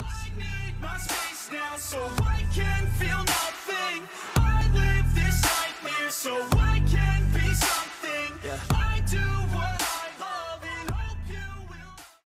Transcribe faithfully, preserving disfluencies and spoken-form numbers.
I need my space now, so I can feel nothing. I live this nightmare, so I can be something. I do